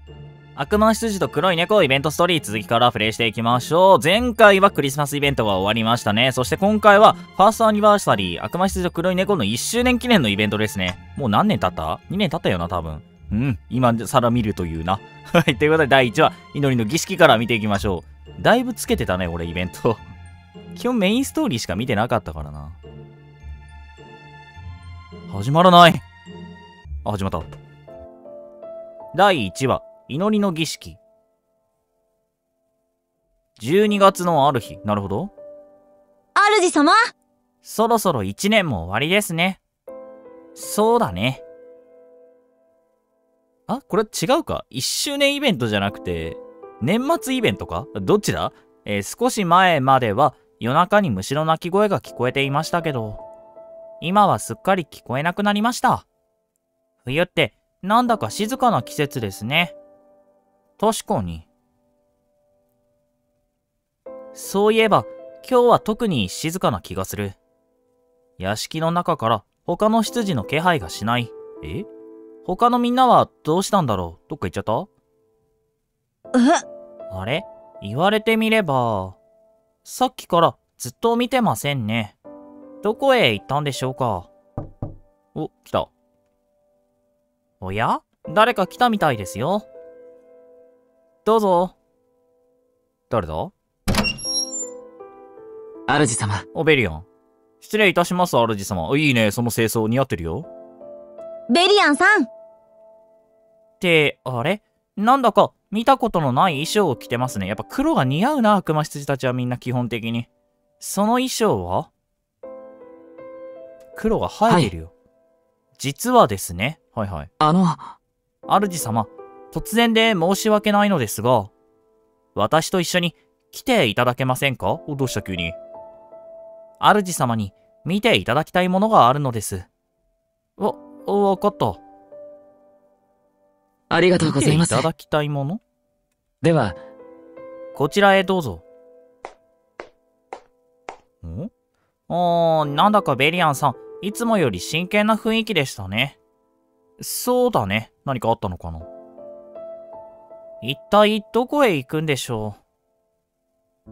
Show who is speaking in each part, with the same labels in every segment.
Speaker 1: 悪魔羊と黒い猫イベントストーリー続きからプレイしていきましょう。前回はクリスマスイベントが終わりましたね。そして今回はファーストアニバーサリー悪魔羊と黒い猫の1周年記念のイベントですね。もう何年経った ?2 年経ったよな多分。今更見るというな。はい、ということで第1話祈りの儀式から見ていきましょう。だいぶつけてたね俺イベント。基本メインストーリーしか見てなかったからな。始まらない。あ、始まった。第1話祈りの儀式。12月のある日。なるほど。
Speaker 2: 主様、
Speaker 1: そろそろ1年も終わりですね。そうだね。あ、これ違うか ?1 周年イベントじゃなくて、年末イベントかどっちだ？少し前までは夜中に虫の鳴き声が聞こえていましたけど、今はすっかり聞こえなくなりました。冬ってなんだか静かな季節ですね。確かに。そういえば、今日は特に静かな気がする。屋敷の中から他の執事の気配がしない。他のみんなはどうしたんだろう？どっか行っちゃった？あれ？言われてみれば、さっきからずっと見てませんね。どこへ行ったんでしょうか？お、来た。おや？誰か来たみたいですよ。どうぞ。誰だ？
Speaker 3: 主様。
Speaker 1: おベリアン。失礼いたします、主様。いいね、その清掃似合ってるよ。
Speaker 2: ベリアンさん。
Speaker 1: って、あれ？なんだか見たことのない衣装を着てますね。やっぱ黒が似合うな、悪魔羊たちはみんな基本的に。その衣装は？黒が生えてるよ。はい、実はですね。はいはい。主様、突然で申し訳ないのですが、私と一緒に来ていただけませんか？どうした急に。主様に見ていただきたいものがあるのです。わかった。
Speaker 3: ありがとうございます。
Speaker 1: 見ていただきたいもの？
Speaker 3: では、
Speaker 1: こちらへどうぞ。なんだかベリアンさん、いつもより真剣な雰囲気でしたね。そうだね。何かあったのかな？一体どこへ行くんでしょう？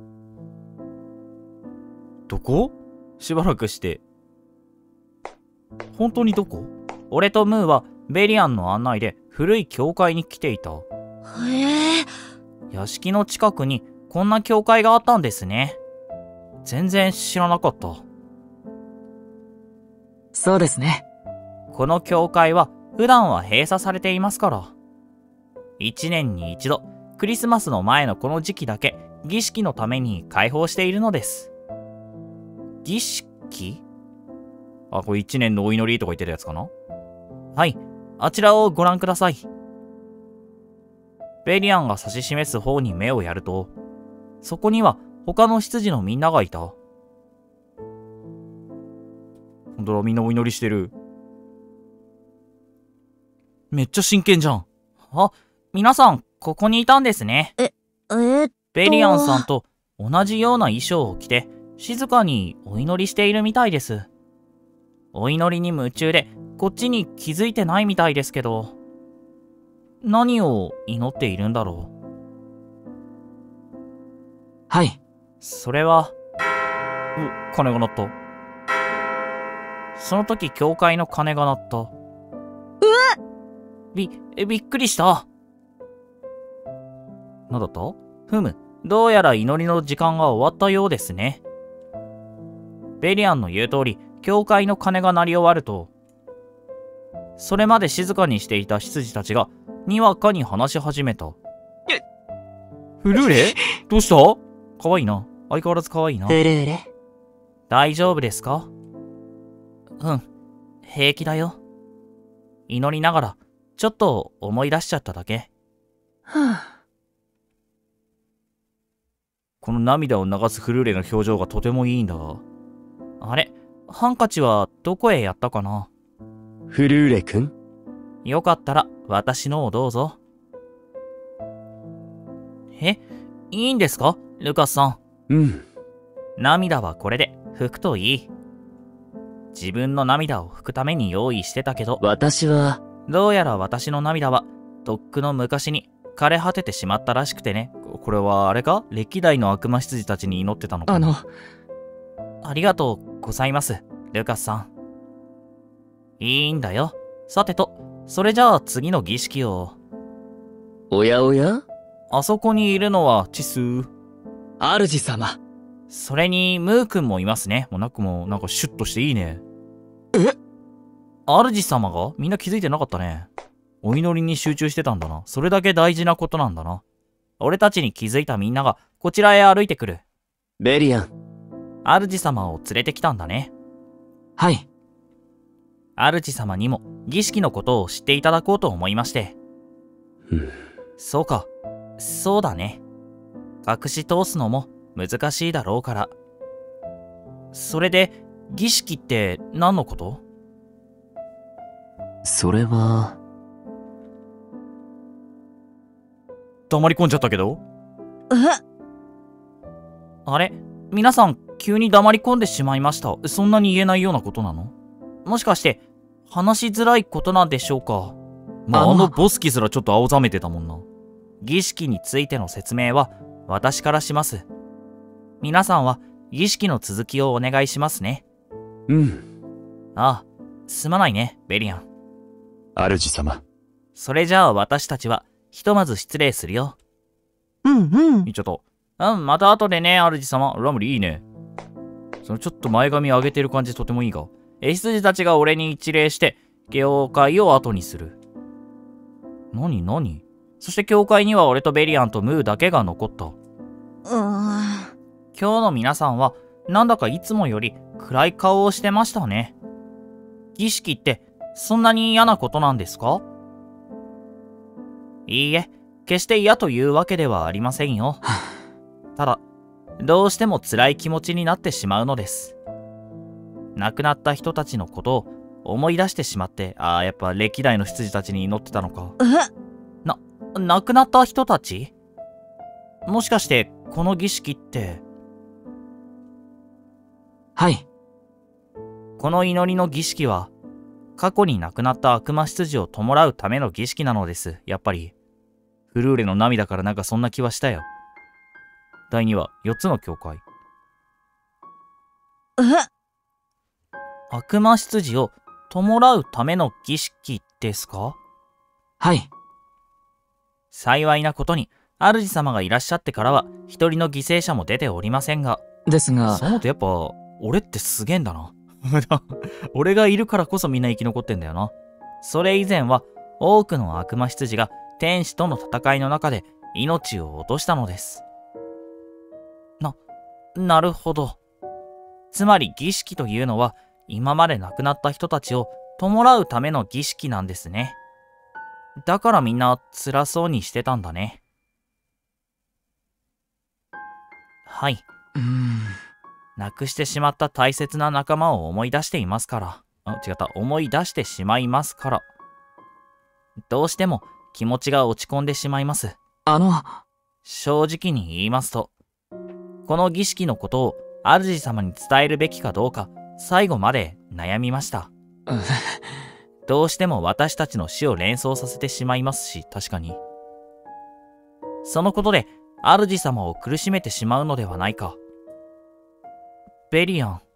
Speaker 1: どこ？しばらくして。本当にどこ？俺とムーはベリアンの案内で古い教会に来ていた。
Speaker 2: へえ。
Speaker 1: 屋敷の近くにこんな教会があったんですね。全然知らなかった。
Speaker 3: そうですね。
Speaker 1: この教会は普段は閉鎖されていますから。1年に一度、クリスマスの前のこの時期だけ儀式のために開放しているのです。儀式？あ、これ1年のお祈りとか言ってるやつかな？はい、あちらをご覧ください。ベリアンが指し示す方に目をやると、そこには他の執事のみんながいた。ほんとだ、みんなお祈りしてる。めっちゃ真剣じゃん。あ、皆さん、ここにいたんですね。ベリアンさんと同じような衣装を着て、静かにお祈りしているみたいです。お祈りに夢中で、こっちに気づいてないみたいですけど、何を祈っているんだろう。
Speaker 3: はい。
Speaker 1: それは、鐘が鳴った。その時、教会の鐘が鳴った。びっくりした。なんだった？ふむ、どうやら祈りの時間が終わったようですね。ベリアンの言う通り、教会の鐘が鳴り終わると、それまで静かにしていた執事たちが、にわかに話し始めた。フルーレ？どうした？かわいいな。相変わらずかわいいな。
Speaker 3: フルーレ。
Speaker 1: 大丈夫ですか？うん、平気だよ。祈りながら、ちょっと思い出しちゃっただけ。この涙を流すフルーレの表情がとてもいいんだが。あれ？ハンカチはどこへやったかな？
Speaker 4: フルーレくん？
Speaker 1: よかったら私のをどうぞ。いいんですか？ルカスさ
Speaker 4: ん。
Speaker 1: 涙はこれで拭くといい。自分の涙を拭くために用意してたけど、
Speaker 3: 私は、
Speaker 1: どうやら私の涙は、とっくの昔に枯れ果ててしまったらしくてね。これはあれか？歴代の悪魔羊たちに祈ってたのかな。ありがとうございます、ルカスさん。いいんだよ。さてと、それじゃあ次の儀式を。
Speaker 4: おやおや？
Speaker 1: あそこにいるのはチス。
Speaker 3: 主様。
Speaker 1: それにムー君もいますね。もうなんかシュッとしていいね。主様が？みんな気づいてなかったね。お祈りに集中してたんだな。それだけ大事なことなんだな。俺たちに気づいたみんながこちらへ歩いてくる。
Speaker 4: ベリアン。
Speaker 1: 主様を連れてきたんだね。
Speaker 3: はい。
Speaker 1: 主様にも儀式のことを知っていただこうと思いまして。そうか。そうだね。隠し通すのも難しいだろうから。それで、儀式って何のこと？
Speaker 4: それは。
Speaker 1: 黙り込んじゃったけど？
Speaker 2: え？
Speaker 1: あれ？皆さん急に黙り込んでしまいました。そんなに言えないようなことなの？もしかして話しづらいことなんでしょうか？まあ、あのボスキすらちょっと青ざめてたもんな。儀式についての説明は私からします。皆さんは儀式の続きをお願いしますね。ああ、すまないね、ベリアン。
Speaker 4: 主様。
Speaker 1: それじゃあ私たちはひとまず失礼するよ。言っちゃった。また後でね、主様。ラムリいいね。そのちょっと前髪上げてる感じとてもいいが。羊たちが俺に一礼して、教会を後にする。何？そして教会には俺とベリアンとムーだけが残った。今日の皆さんは、なんだかいつもより暗い顔をしてましたね。儀式って、そんなに嫌なことなんですか？いいえ、決して嫌というわけではありませんよ。ただ、どうしても辛い気持ちになってしまうのです。亡くなった人たちのことを思い出してしまって、やっぱ歴代の羊たちに祈ってたのか。亡くなった人たち？もしかして、この儀式って。
Speaker 3: はい。
Speaker 1: この祈りの儀式は、過去に亡くなった悪魔羊を弔うための儀式なのです、やっぱり。フルーレの涙からなんかそんな気はしたよ。第2話、4つの教会。悪魔羊を弔うための儀式ですか？
Speaker 3: はい。
Speaker 1: 幸いなことに、主様がいらっしゃってからは、一人の犠牲者も出ておりませんが。
Speaker 3: ですが。
Speaker 1: そう思うとやっぱ、俺ってすげえんだな。俺がいるからこそみんな生き残ってんだよな。それ以前は、多くの悪魔羊が天使との戦いの中で命を落としたのです。なるほど。つまり儀式というのは、今まで亡くなった人たちを弔うための儀式なんですね。だからみんな辛そうにしてたんだね。はい。亡くしてしまった大切な仲間を思い出していますから。思い出してしまいますから。どうしても気持ちが落ち込んでしまいます。正直に言いますと、この儀式のことを主様に伝えるべきかどうか、最後まで悩みました。どうしても私たちの死を連想させてしまいますし、確かに。そのことで、主様を苦しめてしまうのではないか。ベリア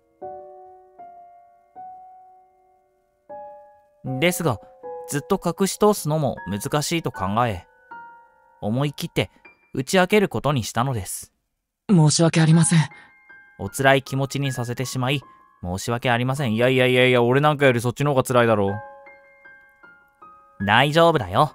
Speaker 1: ン。ですが、ずっと隠し通すのも難しいと考え、思い切って打ち明けることにしたのです。
Speaker 3: 申し訳ありません。
Speaker 1: お辛い気持ちにさせてしまい、申し訳ありません。いや、俺なんかよりそっちの方が辛いだろう。大丈夫だよ。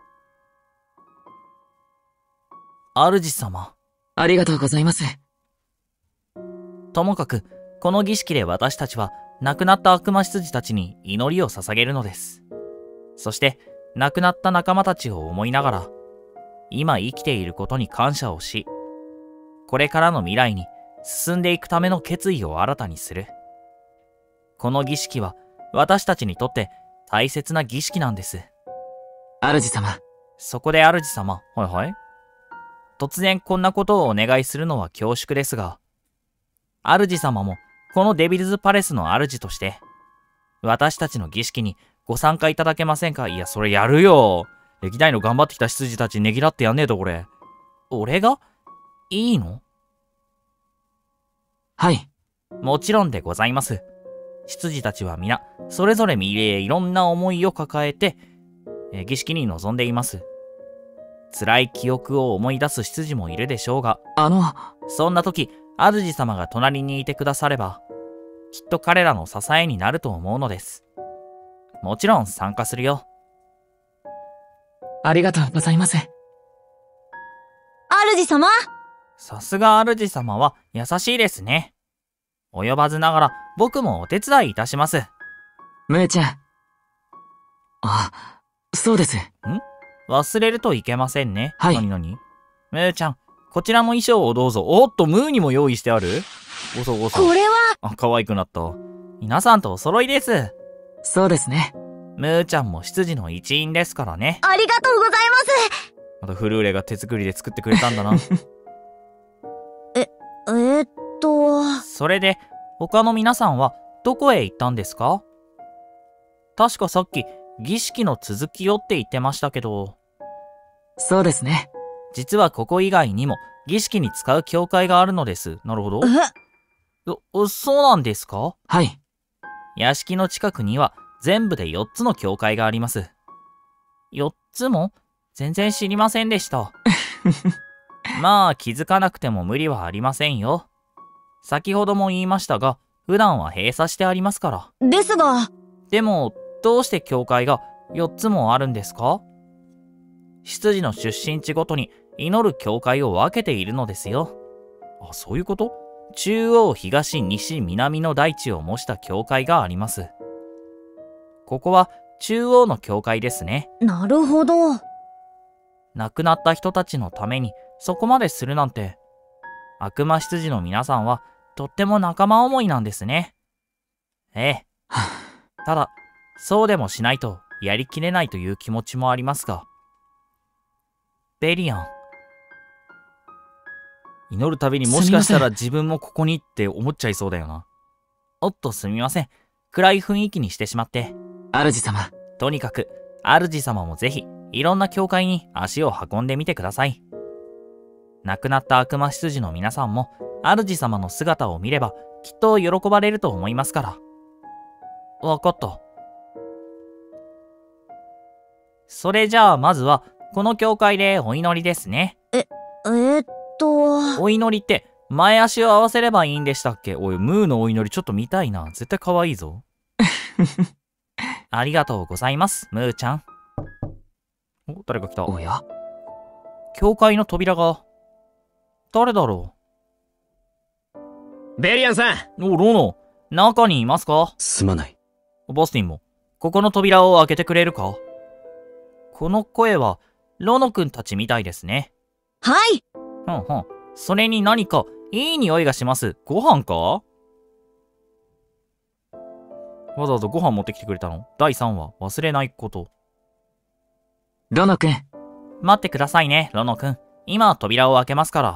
Speaker 1: 主様。
Speaker 3: ありがとうございます。
Speaker 1: ともかく、この儀式で私たちは亡くなった悪魔羊たちに祈りを捧げるのです。そして、亡くなった仲間たちを思いながら、今生きていることに感謝をし、これからの未来に進んでいくための決意を新たにする。この儀式は私たちにとって大切な儀式なんです。
Speaker 3: 主様。
Speaker 1: そこで主様、はい。突然こんなことをお願いするのは恐縮ですが、主様もこのデビルズパレスの主として、私たちの儀式にご参加いただけませんか？いや、それやるよ。 歴代の頑張ってきた執事たちねぎらってやんねえと、これ。俺がいいの？
Speaker 3: はい。
Speaker 1: もちろんでございます。執事たちは皆、それぞれいろんな思いを抱えて、儀式に臨んでいます。辛い記憶を思い出す執事もいるでしょうが、そんな時、主様が隣にいてくだされば、きっと彼らの支えになると思うのです。もちろん参加するよ。
Speaker 3: ありがとうございます。
Speaker 2: 主様。
Speaker 1: さすが主様は優しいですね。及ばずながら僕もお手伝いいたします。
Speaker 3: ムーちゃん。そうです。
Speaker 1: 忘れるといけませんね。
Speaker 3: はい。
Speaker 1: ムーちゃん、こちらの衣装をどうぞ。おっと、ムーにも用意してある？ごそごそ。
Speaker 2: これは
Speaker 1: 可愛くなった。皆さんとお揃いです。
Speaker 3: そうですね。
Speaker 1: ムーちゃんも執事の一員ですからね。
Speaker 2: ありがとうございます。
Speaker 1: またフルーレが手作りで作ってくれたんだな。それで、他の皆さんはどこへ行ったんですか？確かさっき、儀式の続きをって言ってましたけど。
Speaker 3: そうですね。
Speaker 1: 実はここ以外にも儀式に使う教会があるのです。なるほど。そうなんですか？
Speaker 3: はい。
Speaker 1: 屋敷の近くには全部で4つの教会があります。4つも？全然知りませんでした。まあ気づかなくても無理はありませんよ。先ほども言いましたが、普段は閉鎖してありますから。
Speaker 2: ですが。
Speaker 1: でも、どうして教会が4つもあるんですか？執事の出身地ごとに祈る教会を分けているのですよ。あ、そういうこと？中央、東、西、南の大地を模した教会があります。ここは中央の教会ですね。
Speaker 2: なるほど。
Speaker 1: 亡くなった人たちのためにそこまでするなんて、悪魔執事の皆さんはとっても仲間思いなんですね。ええ。ただ、そうでもしないとやりきれないという気持ちもありますが。ベリアン。祈るたびにもしかしたら自分もここにって思っちゃいそうだよな。おっとすみません。暗い雰囲気にしてしまって。
Speaker 3: 主様。
Speaker 1: とにかく、主様もぜひ、いろんな教会に足を運んでみてください。亡くなった悪魔執事の皆さんも、主様の姿を見れば、きっと喜ばれると思いますから。わかった。それじゃあまずは、この教会でお祈りですね。お祈りって、前足を合わせればいいんでしたっけ？おい、ムーのお祈りちょっと見たいな。絶対可愛いぞ。ありがとうございます、ムーちゃん。お、誰か来た。
Speaker 3: おや？
Speaker 1: 教会の扉が、誰だろ
Speaker 4: う？ベリアンさん！
Speaker 1: お、ロノ、中にいますか？
Speaker 4: すまない。
Speaker 1: バスティンも、ここの扉を開けてくれるか？この声は、ロノくんたちみたいですね。
Speaker 2: はい。
Speaker 1: それに何か、いい匂いがします。ご飯か？わざわざご飯持ってきてくれたの？第3話、忘れないこと。
Speaker 3: ロノくん。
Speaker 1: 待ってくださいね、ロノくん。今、扉を開けますから。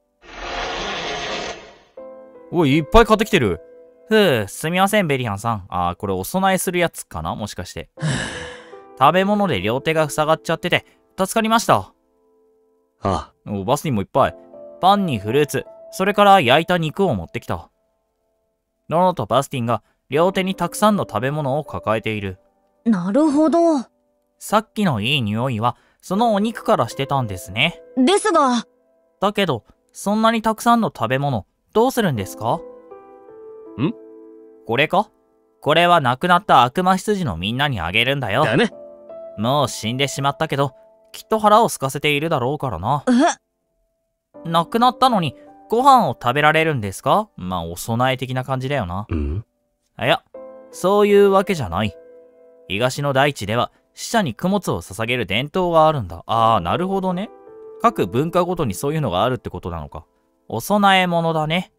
Speaker 1: おい、いっぱい買ってきてる。すみません、ベリアンさん。これお供えするやつかな？もしかして。食べ物で両手が塞がっちゃってて、助かりました。
Speaker 4: ああ。
Speaker 1: バスティンもいっぱい。パンにフルーツ、それから焼いた肉を持ってきた。ロノとバスティンが両手にたくさんの食べ物を抱えている。
Speaker 2: なるほど。
Speaker 1: さっきのいい匂いは、そのお肉からしてたんですね。
Speaker 2: ですが。
Speaker 1: だけど、そんなにたくさんの食べ物、どうするんですか？これか？これは亡くなった悪魔執事のみんなにあげるんだよ。
Speaker 4: だね。
Speaker 1: もう死んでしまったけど、きっと腹を空かせているだろうからな。亡くなったのに、ご飯を食べられるんですか？まあ、お供え的な感じだよな。いや、そういうわけじゃない。東の大地では、死者に供物を捧げる伝統があるんだ。なるほどね。各文化ごとにそういうのがあるってことなのか。お供え物だね。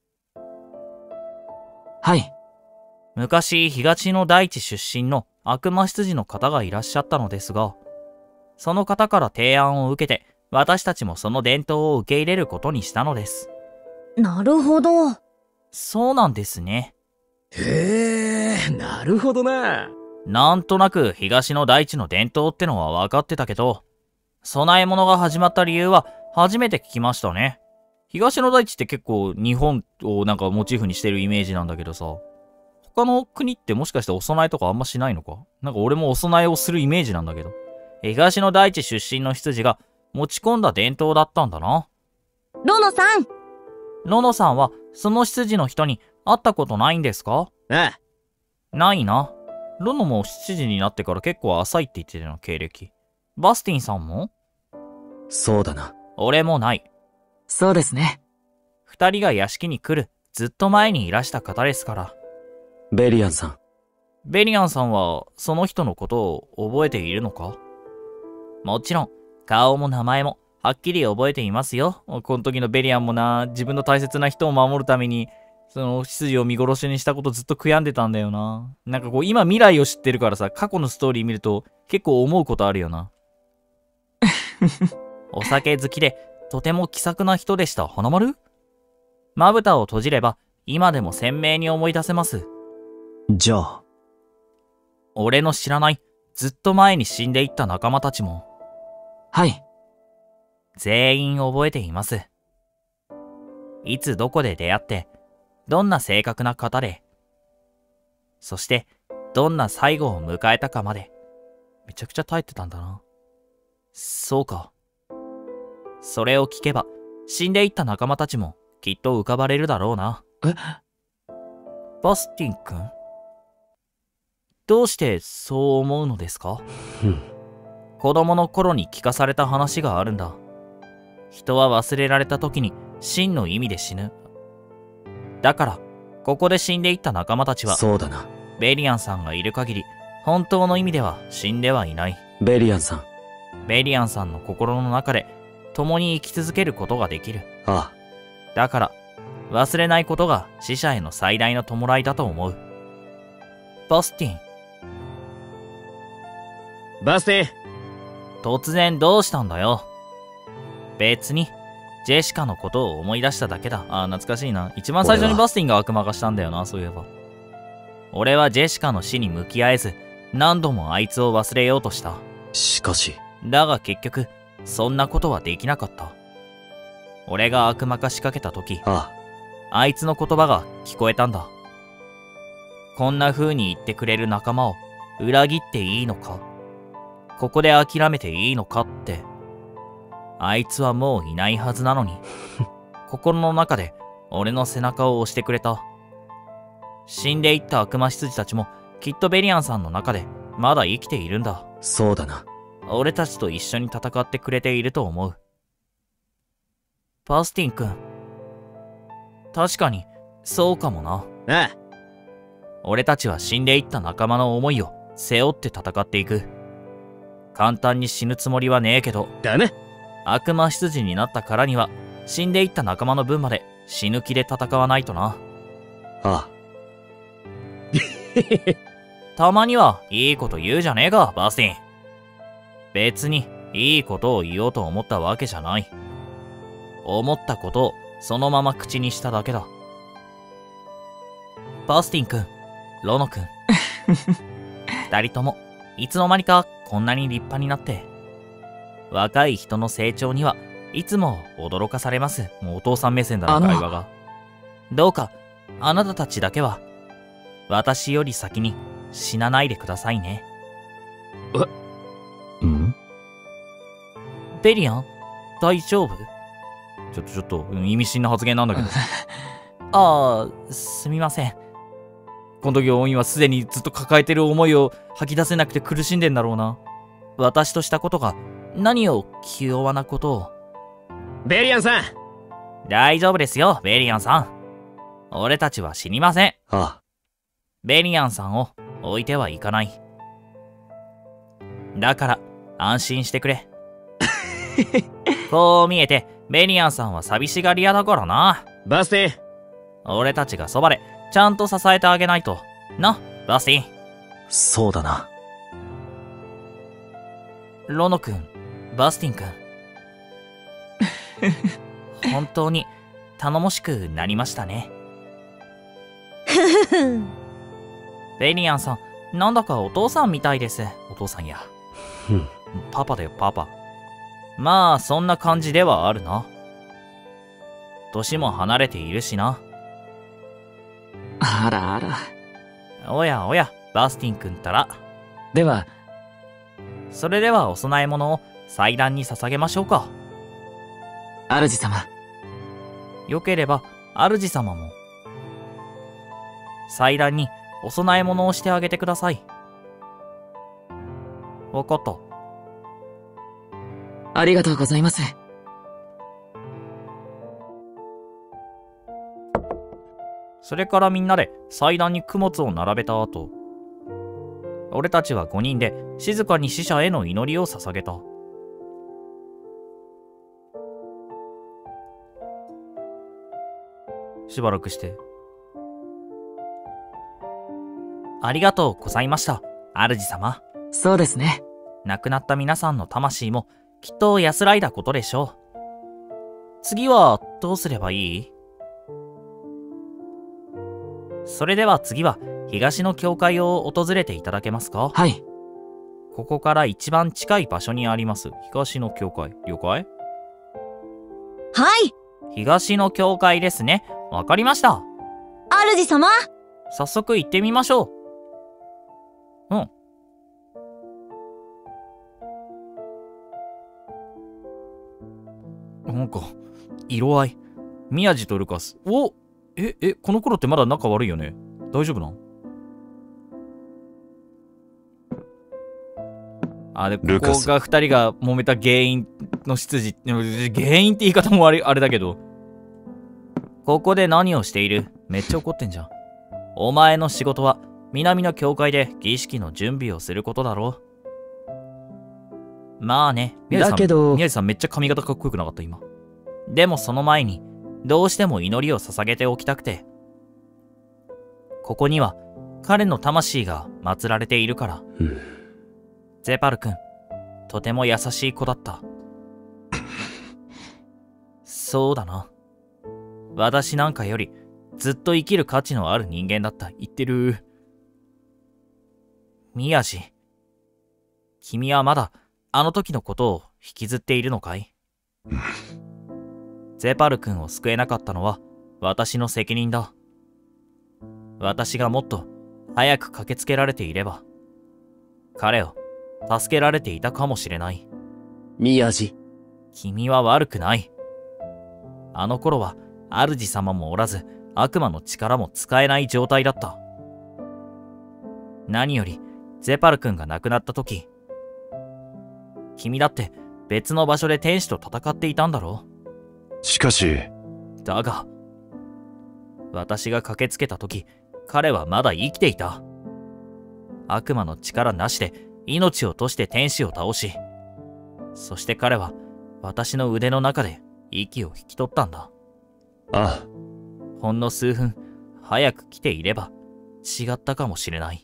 Speaker 3: はい。
Speaker 1: 昔、東の大地出身の悪魔執事の方がいらっしゃったのですが、その方から提案を受けて、私たちもその伝統を受け入れることにしたのです。
Speaker 2: なるほど。
Speaker 1: そうなんですね。
Speaker 4: へえ、なるほどな。
Speaker 1: なんとなく東の大地の伝統ってのは分かってたけど、供え物が始まった理由は初めて聞きましたね。東の大地って結構日本をなんかモチーフにしてるイメージなんだけどさ、他の国ってもしかしてお供えとかあんましないのか？なんか俺もお供えをするイメージなんだけど。東の大地出身の羊が持ち込んだ伝統だったんだな。
Speaker 2: ロノさん。
Speaker 1: ロノさんはその羊の人に会ったことないんですか？
Speaker 4: ああ。
Speaker 1: ないな。ロノも7時になってから結構浅いって言ってたよ、経歴。バスティンさんも？
Speaker 4: そうだな。
Speaker 1: 俺もない。
Speaker 3: そうですね。
Speaker 1: 二人が屋敷に来るずっと前にいらした方ですから。
Speaker 4: ベリアンさん。
Speaker 1: ベリアンさんはその人のことを覚えているのか？もちろん、顔も名前もはっきり覚えていますよ。この時のベリアンもな、自分の大切な人を守るために、その羊を見殺しにしたことずっと悔やんでたんだよな。なんかこう今未来を知ってるからさ、過去のストーリー見ると結構思うことあるよな。お酒好きでとても気さくな人でした。花丸？まぶたを閉じれば今でも鮮明に思い出せます。
Speaker 4: じゃあ。
Speaker 1: 俺の知らないずっと前に死んでいった仲間たちも
Speaker 3: はい。
Speaker 1: 全員覚えています。いつどこで出会って、どんな正確な方で、そしてどんな最後を迎えたかまで。めちゃくちゃ耐えてたんだな。そうか。それを聞けば死んでいった仲間たちもきっと浮かばれるだろうな。
Speaker 3: え？
Speaker 1: バスティン君？どうしてそう思うのですか？子供の頃に聞かされた話があるんだ。人は忘れられた時に真の意味で死ぬ。だから、ここで死んでいった仲間たちは、
Speaker 4: そうだな。
Speaker 1: ベリアンさんがいる限り、本当の意味では死んではいない。
Speaker 4: ベリアンさん。
Speaker 1: ベリアンさんの心の中で、共に生き続けることができる。
Speaker 4: あ
Speaker 1: だから、忘れないことが死者への最大の弔いだと思う。バスティン。
Speaker 4: バスティン。
Speaker 1: 突然どうしたんだよ。別に、ジェシカのことを思い出しただけだ。ああ、懐かしいな。一番最初にバスティンが悪魔化したんだよな、そういえば。俺はジェシカの死に向き合えず、何度もあいつを忘れようとした。
Speaker 4: しかし。
Speaker 1: だが結局、そんなことはできなかった。俺が悪魔化しかけた時、あいつの言葉が聞こえたんだ。こんな風に言ってくれる仲間を裏切っていいのか？ここで諦めていいのかって。あいつはもういないはずなのに、心の中で俺の背中を押してくれた。死んでいった悪魔羊たちもきっとベリアンさんの中でまだ生きているんだ。
Speaker 4: そうだな。
Speaker 1: 俺たちと一緒に戦ってくれていると思う。バスティン君。確かに、そうかもな。
Speaker 4: ああ。
Speaker 1: 俺たちは死んでいった仲間の思いを背負って戦っていく。簡単に死ぬつもりはねえけど。
Speaker 4: だね。
Speaker 1: 悪魔羊になったからには、死んでいった仲間の分まで死ぬ気で戦わないとな。
Speaker 4: ああ。
Speaker 1: たまにはいいこと言うじゃねえか、バスティン。別にいいことを言おうと思ったわけじゃない。思ったことをそのまま口にしただけだ。バスティン君、ロノ君。二人ともいつの間にかこんなに立派になって。若い人の成長にはいつも驚かされます。もうお父さん目線だな、会話が。どうかあなたたちだけは私より先に死なないでくださいね。ベリアン、大丈夫？ちょっと、意味深な発言なんだけど。ああ、すみません。この時今すでにずっと抱えてる思いを吐き出せなくて苦しんでんだろうな。私としたことが何を気弱なことを。
Speaker 4: ベリアンさん。
Speaker 1: 大丈夫ですよ、ベリアンさん。俺たちは死にません。
Speaker 4: ああ。
Speaker 1: ベリアンさんを置いてはいかない。だから安心してくれ。こう見えてベリアンさんは寂しがり屋だからな。
Speaker 4: バスティン。
Speaker 1: 俺たちがそばでちゃんと支えてあげないとな、バスティン。
Speaker 4: そうだな。
Speaker 1: ロノ君、バスティン君。本当に頼もしくなりましたね。ベリアンさん、 なんだかお父さんみたいです。お父さんや。パパだよ、パパ。まあ、そんな感じではあるな。年も離れているしな。
Speaker 3: あらあら。
Speaker 1: おやおや、バスティン君ったら。
Speaker 3: では、
Speaker 1: それではお供え物を祭壇に捧げましょうか。
Speaker 3: 主様。
Speaker 1: よければ、主様も。祭壇にお供え物をしてあげてください。わかった。
Speaker 3: ありがとうございます。
Speaker 1: それからみんなで祭壇に供物を並べた後、俺たちは5人で静かに死者への祈りを捧げた。しばらくして。ありがとうございました、主様。
Speaker 3: そうですね。
Speaker 1: 亡くなった皆さんの魂もきっと安らいだことでしょう。次はどうすればいい？それでは次は東の教会を訪れていただけますか？
Speaker 3: はい。
Speaker 1: ここから一番近い場所にあります東の教会。了解？
Speaker 2: はい、
Speaker 1: 東の教会ですね。わかりました。
Speaker 2: 主様。
Speaker 1: 早速行ってみましょう。うん。なんか、色合い。宮地とルカス。お、この頃ってまだ仲悪いよね。大丈夫なん？あ、で、ここが二人が揉めた原因の出自。原因って言い方もあれだけど。ここで何をしている？めっちゃ怒ってんじゃん。お前の仕事は南の教会で儀式の準備をすることだろう。まあね、宮地さんめっちゃ髪型かっこよくなかった今。でもその前に、どうしても祈りを捧げておきたくて。ここには彼の魂が祀られているから。ゼパル君、とても優しい子だった。そうだな。私なんかよりずっと生きる価値のある人間だった。言ってる。宮地、君はまだあの時のことを引きずっているのかい？ゼパル君を救えなかったのは私の責任だ。私がもっと早く駆けつけられていれば、彼を助けられていたかもしれない。
Speaker 4: 宮地。
Speaker 1: 君は悪くない。あの頃は主様もおらず、悪魔の力も使えない状態だった。何より、ゼパル君が亡くなった時、君だって別の場所で天使と戦っていたんだろう。
Speaker 5: しかし。
Speaker 1: だが、私が駆けつけた時、彼はまだ生きていた。悪魔の力なしで命を落として天使を倒し、そして彼は私の腕の中で息を引き取ったんだ。
Speaker 5: ああ。
Speaker 1: ほんの数分早く来ていれば違ったかもしれない。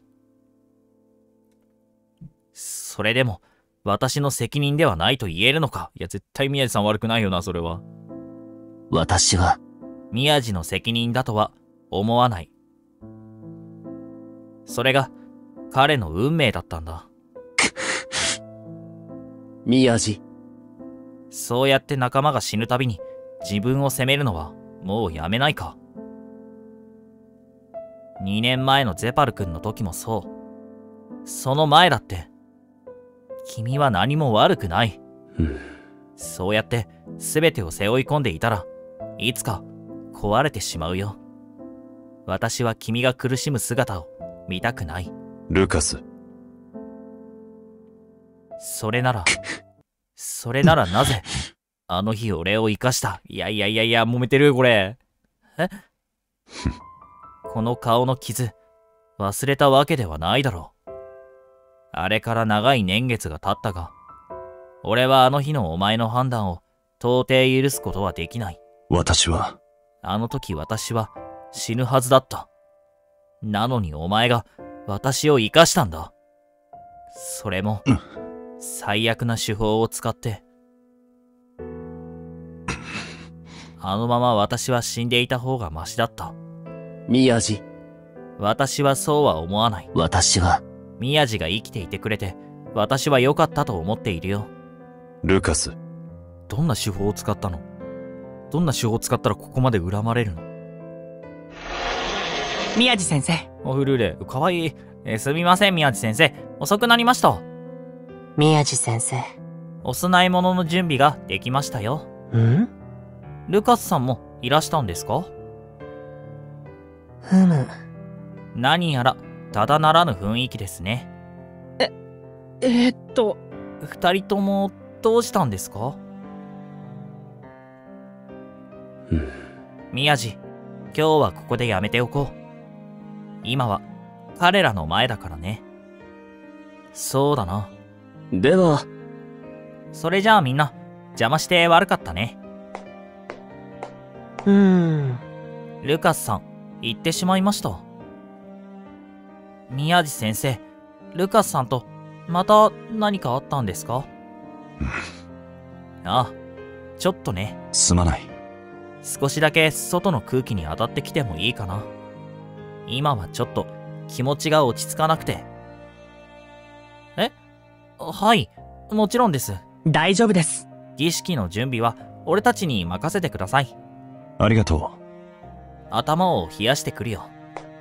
Speaker 1: それでも私の責任ではないと言えるのか？いや絶対宮地さん悪くないよな、それは。
Speaker 4: 私は
Speaker 1: 宮地の責任だとは思わない。それが彼の運命だったんだ。
Speaker 4: 宮地。
Speaker 1: そうやって仲間が死ぬたびに自分を責めるのはもうやめないか。2年前のゼパル君の時もそう。その前だって。君は何も悪くない。そうやって全てを背負い込んでいたらいつか壊れてしまうよ。私は君が苦しむ姿を見たくない。
Speaker 5: ルカス。
Speaker 1: それならなぜあの日俺を生かした？いや、揉めてるこれ。この顔の傷、忘れたわけではないだろう。あれから長い年月が経ったが、俺はあの日のお前の判断を到底許すことはできない。あの時私は死ぬはずだった。なのにお前が私を生かしたんだ。それも、最悪な手法を使って。あのまま私は死んでいた方がマシだった。
Speaker 4: 宮地。
Speaker 1: 私はそうは思わない。
Speaker 4: 私は
Speaker 1: 宮地が生きていてくれて、私は良かったと思っているよ。
Speaker 5: ルカス。
Speaker 1: どんな手法を使ったの？どんな手法を使ったらここまで恨まれるの？
Speaker 3: 宮地先生。
Speaker 1: フルーレ、かわいい。すみません、宮地先生。遅くなりました。
Speaker 6: 宮地先生。
Speaker 1: お供え物の準備ができましたよ。
Speaker 6: ん？
Speaker 1: ルカスさんもいらしたんですか？
Speaker 6: ふむ。
Speaker 1: 何やら、ただならぬ雰囲気ですね。二人とも、どうしたんですか？宮地、今日はここでやめておこう。今は、彼らの前だからね。そうだな。
Speaker 4: では、
Speaker 1: それじゃあみんな、邪魔して悪かったね。ルカスさん、言ってしまいました。宮地先生、ルカスさんと、また何かあったんですか？ああ、ちょっとね。
Speaker 5: すまない。
Speaker 1: 少しだけ外の空気に当たってきてもいいかな。今はちょっと気持ちが落ち着かなくて。はい、もちろんです。
Speaker 3: 大丈夫です。
Speaker 1: 儀式の準備は俺たちに任せてください。
Speaker 5: ありがと
Speaker 1: 頭を冷やしてくるよ。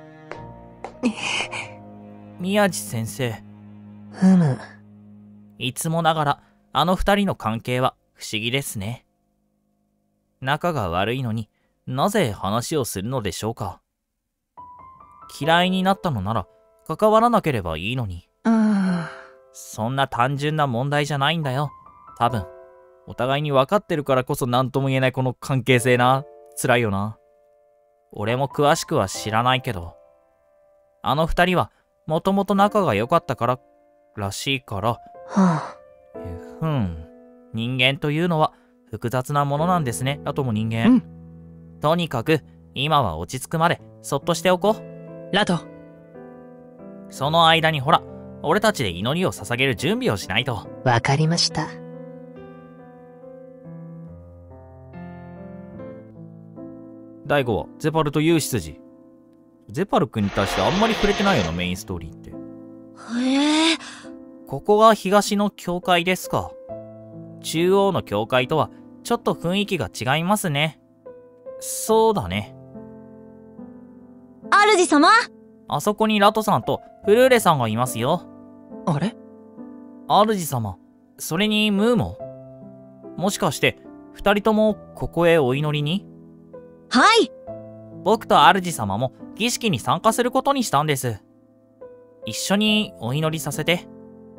Speaker 1: 宮地先生。
Speaker 6: ふむ。
Speaker 1: いつもながらあの二人の関係は不思議ですね。仲が悪いのになぜ話をするのでしょうか。嫌いになったのなら関わらなければいいのに。そんな単純な問題じゃないんだよ。多分。お互いに分かってるからこそ何とも言えないこの関係性な。辛いよな。俺も詳しくは知らないけど。あの二人はもともと仲が良かったかららしいから。人間というのは複雑なものなんですね。あとも人間。とにかく今は落ち着くまでそっとしておこう。
Speaker 3: ラト。
Speaker 1: その間にほら、俺たちで祈りを捧げる準備をしないと。
Speaker 6: わかりました。
Speaker 1: 第5話、ゼパルとユウシツジ。ゼパル君に対してあんまり触れてないよな、メインストーリーって。
Speaker 2: へえ。
Speaker 1: ここが東の教会ですか。中央の教会とはちょっと雰囲気が違いますね。そうだね。
Speaker 2: 主様。
Speaker 1: あそこにラトさんとフルーレさんがいますよ。
Speaker 3: あれ？
Speaker 1: 主様、それにムーも。もしかして二人ともここへお祈りに？
Speaker 2: はい。
Speaker 1: 僕と主様も儀式に参加することにしたんです。一緒にお祈りさせて。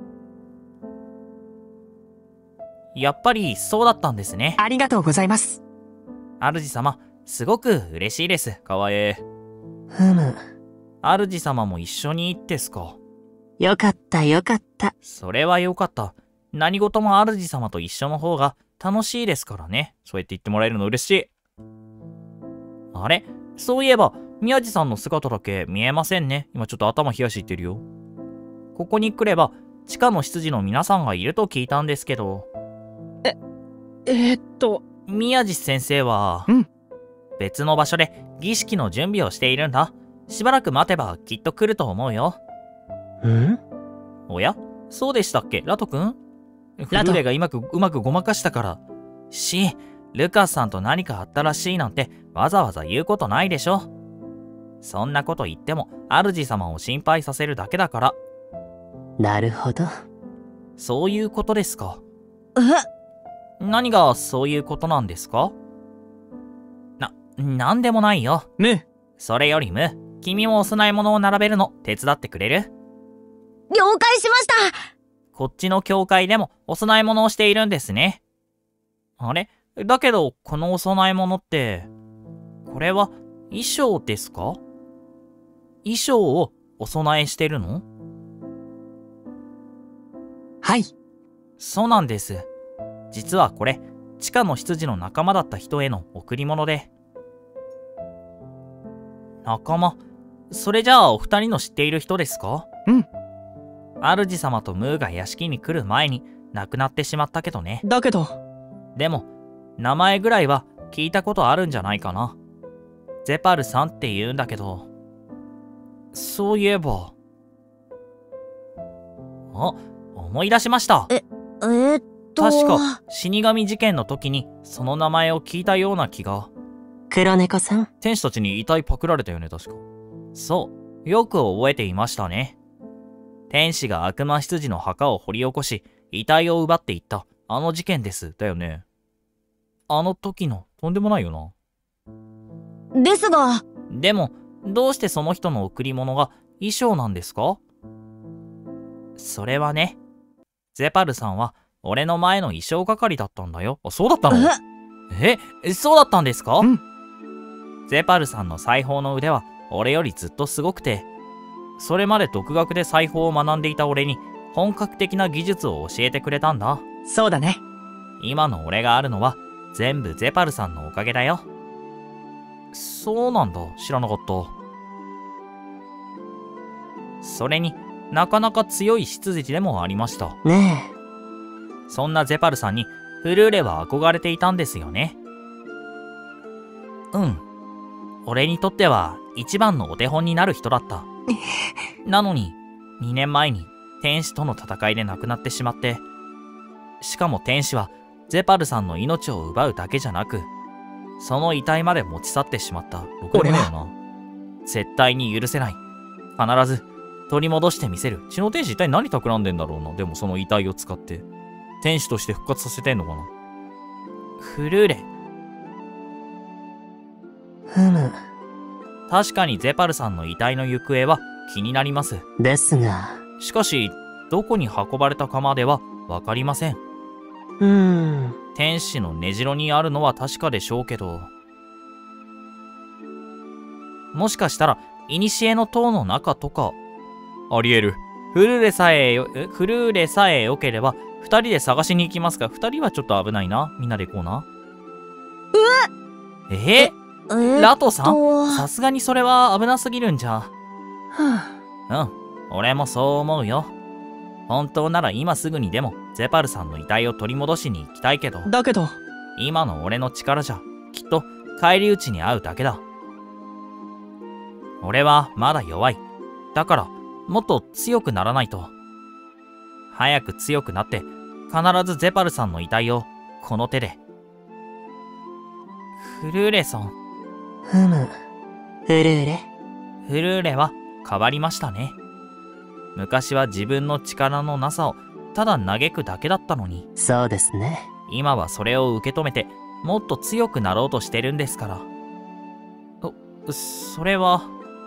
Speaker 1: やっぱりそうだったんですね。
Speaker 3: ありがとうございます。
Speaker 1: 主様、すごく嬉しいです。かわいい。
Speaker 6: ふむ。
Speaker 1: 主様も一緒にですか。
Speaker 6: よかったよかった。
Speaker 1: それはよかった。何事も主様と一緒の方が楽しいですからね。そうやって言ってもらえるの嬉しい。あれ？そういえば、宮地さんの姿だけ見えませんね。今ちょっと頭冷やして言ってるよ。ここに来れば、地下の執事の皆さんがいると聞いたんですけど。宮地先生は、別の場所で儀式の準備をしているんだ。しばらく待てばきっと来ると思うよ。おや？そうでしたっけ？ラト君？フルーレがうまくごまかしたから。ルカスさんと何かあったらしいなんてわざわざ言うことないでしょ。そんなこと言っても主様を心配させるだけだから。
Speaker 6: なるほど。
Speaker 1: そういうことですか。何がそういうことなんですか？なんでもないよ。それより君もお供え物を並べるの手伝ってくれる？
Speaker 2: 了解しました。
Speaker 1: こっちの教会でもお供え物をしているんですね。あれ？だけど、このお供え物って、これは衣装ですか？衣装をお供えしてるの？
Speaker 3: はい。
Speaker 1: そうなんです。実はこれ、地下の執事の仲間だった人への贈り物で。仲間？それじゃあお二人の知っている人ですか？主様とムーが屋敷に来る前に亡くなってしまったけどね。
Speaker 3: だけど。
Speaker 1: でも、名前ぐらいは聞いたことあるんじゃないかな。ゼパルさんって言うんだけど。そういえば。 あ、思い出しました。確か、死神事件の時にその名前を聞いたような気が。
Speaker 6: 黒猫さん。
Speaker 1: 天使たちに遺体パクられたよね、確か。そう、よく覚えていましたね。天使が悪魔執事の墓を掘り起こし、遺体を奪っていったあの事件です。だよね。あの時の、とんでもないよな。
Speaker 2: ですが。
Speaker 1: でも、どうしてその人の贈り物が衣装なんですか？それはね、ゼパルさんは俺の前の衣装係だったんだよ。あ、そうだったの？そうだったんですか？ゼパルさんの裁縫の腕は俺よりずっとすごくて、それまで独学で裁縫を学んでいた俺に本格的な技術を教えてくれたんだ。
Speaker 3: そうだね。
Speaker 1: 今の俺があるのは全部ゼパルさんのおかげだよ。そうなんだ、知らなかった。それになかなか強い執事でもありました。
Speaker 6: ね
Speaker 1: そんなゼパルさんにフルーレは憧れていたんですよね。俺にとっては一番のお手本になる人だった。なのに2年前に天使との戦いで亡くなってしまって、しかも天使はゼパルさんの命を奪うだけじゃなく、その遺体まで持ち去ってしまった。ろくでもねえよな。絶対に許せない。必ず取り戻してみせる。血の天使一体何企んでんだろうな。でもその遺体を使って天使として復活させてんのかな。フルーレ。確かにゼパルさんの遺体の行方は気になります。
Speaker 6: ですが。
Speaker 1: しかし、どこに運ばれたかまではわかりません。天使の根城にあるのは確かでしょうけど、もしかしたら、古の塔の中とか、あり得る。フルーレさえ良ければ、二人で探しに行きますが、二人はちょっと危ないな。みんなで行こうな。ラトさん？さすがにそれは危なすぎるんじゃ。俺もそう思うよ。本当なら今すぐにでもゼパルさんの遺体を取り戻しに行きたいけど。
Speaker 3: だけど、
Speaker 1: 今の俺の力じゃ、きっと返り討ちに遭うだけだ。俺はまだ弱い。だから、もっと強くならないと。早く強くなって、必ずゼパルさんの遺体を、この手で。フルーレさん。
Speaker 6: フルーレ。
Speaker 1: フルーレは変わりましたね。昔は自分の力のなさをただ嘆くだけだったのに。
Speaker 6: そうですね。
Speaker 1: 今はそれを受け止めて、もっと強くなろうとしてるんですから。それは。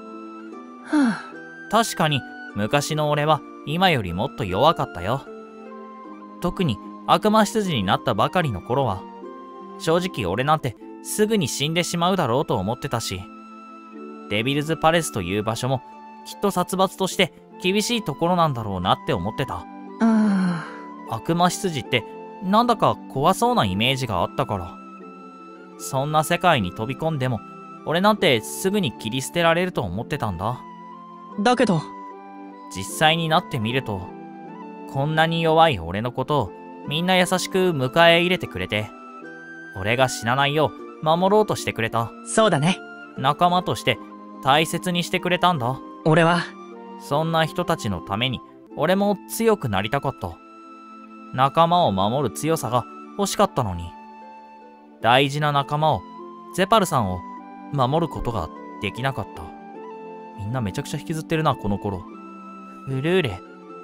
Speaker 1: 確かに昔の俺は今よりもっと弱かったよ。特に悪魔執事になったばかりの頃は、正直俺なんてすぐに死んでしまうだろうと思ってたし、デビルズパレスという場所もきっと殺伐として厳しいところなんだろうなって思ってた。悪魔執事ってなんだか怖そうなイメージがあったから、そんな世界に飛び込んでも俺なんてすぐに切り捨てられると思ってたんだ。
Speaker 3: だけど、
Speaker 1: 実際になってみると、こんなに弱い俺のことをみんな優しく迎え入れてくれて、俺が死なないよう守ろうとしてくれた。
Speaker 3: そうだね。
Speaker 1: 仲間として大切にしてくれたんだ。
Speaker 3: 俺は、
Speaker 1: そんな人たちのために俺も強くなりたかった。仲間を守る強さが欲しかったのに、大事な仲間を、ゼパルさんを守ることができなかった。みんなめちゃくちゃ引きずってるな、この頃。フルーレ。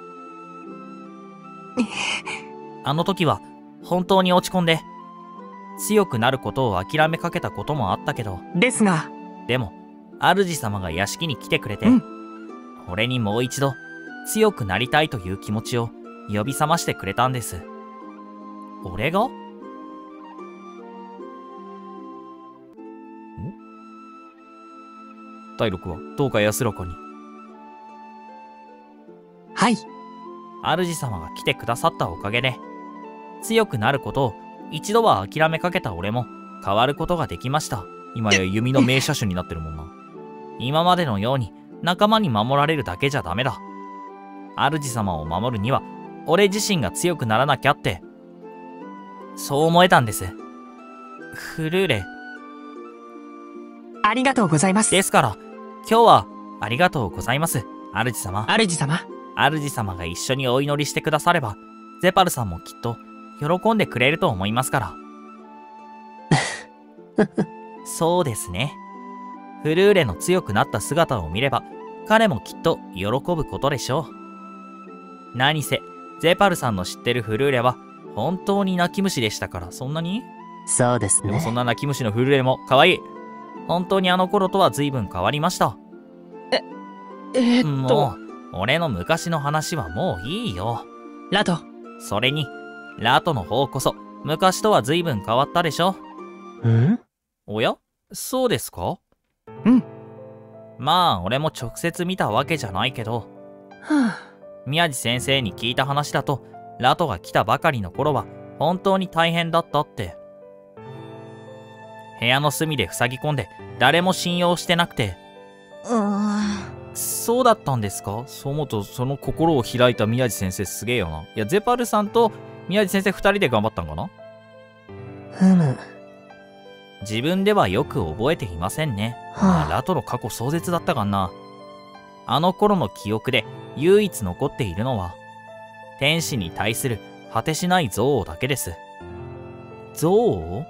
Speaker 1: あの時は本当に落ち込んで、強くなることを諦めかけたこともあったけど。
Speaker 3: ですが。
Speaker 1: でも、主様が屋敷に来てくれて、俺にもう一度強くなりたいという気持ちを呼び覚ましてくれたんです。俺が？第6話、どうか安らかに。
Speaker 3: はい。
Speaker 1: 主様が来てくださったおかげで、強くなることを一度は諦めかけた俺も変わることができました。今や弓の名車種になってるもんな。今までのように仲間に守られるだけじゃダメだ。主様を守るには俺自身が強くならなきゃって、そう思えたんです。フルーレ。
Speaker 3: ありがとうございます。
Speaker 1: ですから、今日はありがとうございます、主様。
Speaker 3: 主様。
Speaker 1: 主様が一緒にお祈りしてくだされば、ゼパルさんもきっと喜んでくれると思いますから。そうですね。フルーレの強くなった姿を見れば、彼もきっと喜ぶことでしょう。何せ、ゼパルさんの知ってるフルーレは、本当に泣き虫でしたから、そんなに？
Speaker 6: そうです
Speaker 1: でもそん
Speaker 6: ね。
Speaker 1: な泣き虫のフルーレも可愛い。本当にあの頃とは随分変わりました。もう、俺の昔の話はもういいよ。
Speaker 3: ラト、
Speaker 1: それに、ラトの方こそ、昔とは随分変わったでしょ。
Speaker 6: ん？
Speaker 1: おや？そうですか？
Speaker 3: うん。
Speaker 1: まあ、俺も直接見たわけじゃないけど、
Speaker 3: は
Speaker 1: 宮地先生に聞いた話だと、ラトが来たばかりの頃は、本当に大変だったって。部屋の隅で塞ぎ込んで、誰も信用してなくて。そうだったんですか？そう思うと、その心を開いた宮地先生すげえよな。いや、ゼパルさんと宮地先生二人で頑張ったんかな？
Speaker 6: ふむ。
Speaker 1: 自分ではよく覚えていませんね。まあ、ラトの過去壮絶だったかな。あの頃の記憶で唯一残っているのは、天使に対する果てしない憎悪だけです。憎悪？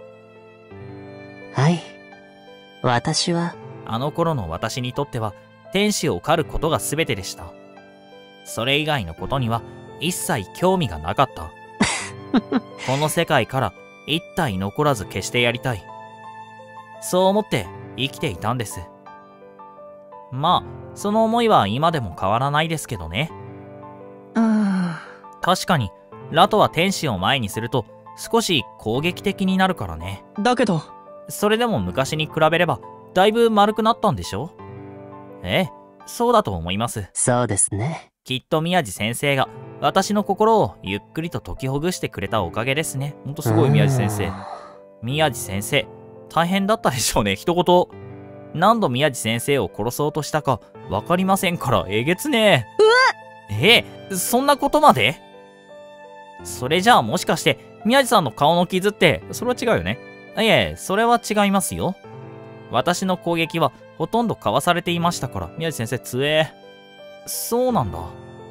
Speaker 6: はい。私は、
Speaker 1: あの頃の私にとっては、天使を狩ることが全てでした。それ以外のことには一切興味がなかった。この世界から一体残らず消してやりたい。そう思って生きていたんです。まあ、その思いは今でも変わらないですけどね。確かに、ラトは天使を前にすると少し攻撃的になるからね。
Speaker 3: だけど、
Speaker 1: それでも昔に比べれば、だいぶ丸くなったんでしょ？ええ、そうだと思います。
Speaker 6: そうですね。
Speaker 1: きっと宮地先生が私の心をゆっくりと解きほぐしてくれたおかげですね。ほんとすごい宮地先生。宮地先生、大変だったでしょうね。一言。何度宮地先生を殺そうとしたかわかりませんから、えげつねえ。そんなことまで？それじゃあもしかして、宮地さんの顔の傷って、それは違うよね。いえ、それは違いますよ。私の攻撃はほとんどかわされていましたから、宮地先生強え。そうなんだ。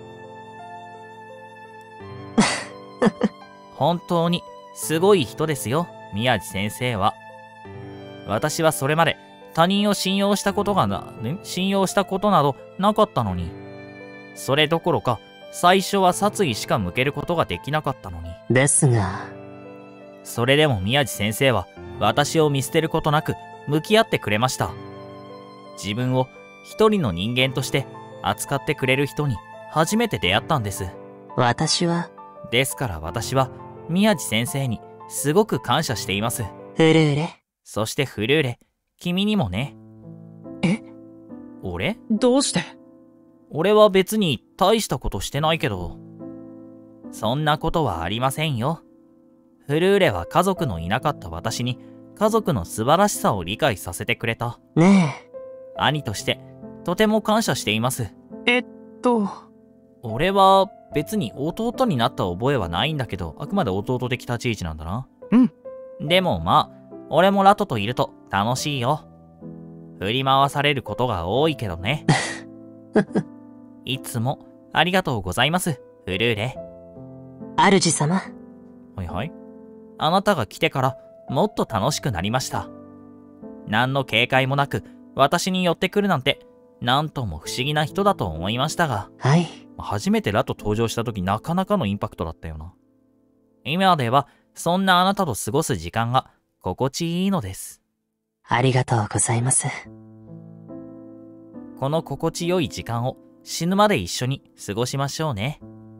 Speaker 1: 本当にすごい人ですよ、宮地先生は。私はそれまで他人を信用したことなどなかったのに。それどころか、最初は殺意しか向けることができなかったのに。
Speaker 6: ですが、
Speaker 1: それでも宮地先生は私を見捨てることなく向き合ってくれました。自分を一人の人間として扱ってくれる人に初めて出会ったんです。
Speaker 6: 私は、
Speaker 1: ですから私は宮地先生にすごく感謝しています。
Speaker 6: フルーレ。
Speaker 1: そしてフルーレ、君にもね。
Speaker 3: え？
Speaker 1: 俺？
Speaker 3: どうして？
Speaker 1: 俺は別に大したことしてないけど。そんなことはありませんよ。フルーレは家族のいなかった私に家族の素晴らしさを理解させてくれた。
Speaker 6: ね
Speaker 1: 兄としてとても感謝しています。俺は別に弟になった覚えはないんだけど、あくまで弟的立ち位置なんだな。でもまあ、俺もラトといると楽しいよ。振り回されることが多いけどね。いつもありがとうございます、フルーレ。
Speaker 6: え。主様。
Speaker 1: はいはい。あなたが来てからもっと楽しくなりました。何の警戒もなく私に寄ってくるなんて、なんとも不思議な人だと思いましたが。
Speaker 6: はい。
Speaker 1: 初めてラト登場した時なかなかのインパクトだったよな。今ではそんなあなたと過ごす時間が心地いいのです。
Speaker 6: ありがとうございます。
Speaker 1: この心地よい時間を死ぬまで一緒に過ごしましょうね。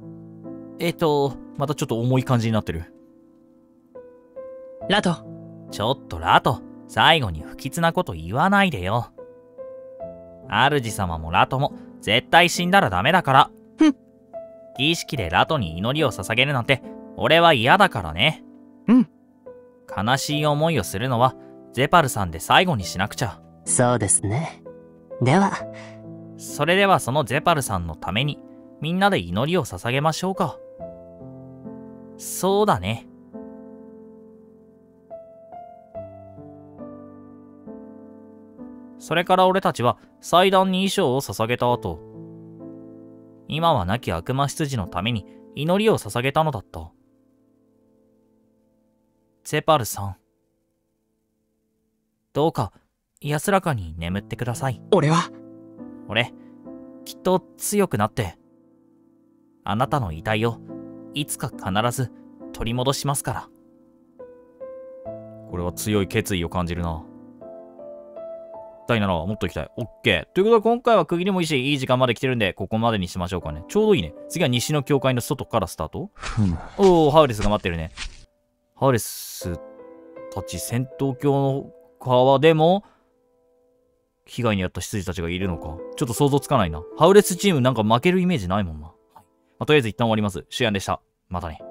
Speaker 1: またちょっと重い感じになってる。
Speaker 3: ラト。
Speaker 1: ちょっとラト、最後に不吉なこと言わないでよ。主様もラトも絶対死んだらダメだから。儀式でラトに祈りを捧げるなんて俺は嫌だからね。悲しい思いをするのはゼパルさんで最後にしなくちゃ。
Speaker 6: そうですね。では。
Speaker 1: それではそのゼパルさんのためにみんなで祈りを捧げましょうか。そうだね。それから俺たちは祭壇に衣装を捧げた後、 今は亡き悪魔執事のために祈りを捧げたのだった。ゼパルさん。どうか安らかに眠ってください。
Speaker 3: 俺は、
Speaker 1: 俺、きっと強くなって、あなたの遺体をいつか必ず取り戻しますから。これは強い決意を感じるな。第7話もっと行きたい。オッケー。ということで今回は区切りもいいし、いい時間まで来てるんで、ここまでにしましょうかね。ちょうどいいね。次は西の教会の外からスタート。おー、ハウレスが待ってるね。ハウレスたち戦闘狂の川でも、被害に遭った執事たちがいるのか。ちょっと想像つかないな。ハウレスチームなんか負けるイメージないもんな。はい。とりあえず一旦終わります。シュヤンでした。またね。